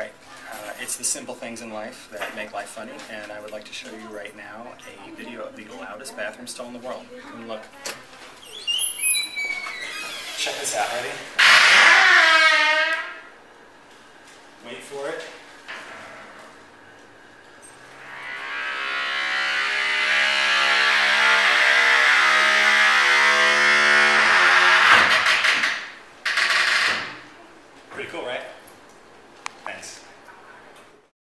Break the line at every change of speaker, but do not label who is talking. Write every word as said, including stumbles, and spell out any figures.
Alright, uh, it's the simple things in life that make life funny, and I would like to show you right now a video of the loudest bathroom stall in the world. Come and look. Check this out, ready? Wait for it.